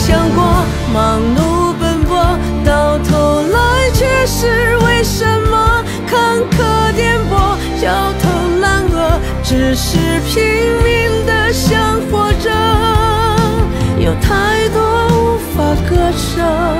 想过，忙碌奔波，到头来却是为什么？坎坷颠簸，焦头烂额，只是拼命的想活着，有太多无法割舍。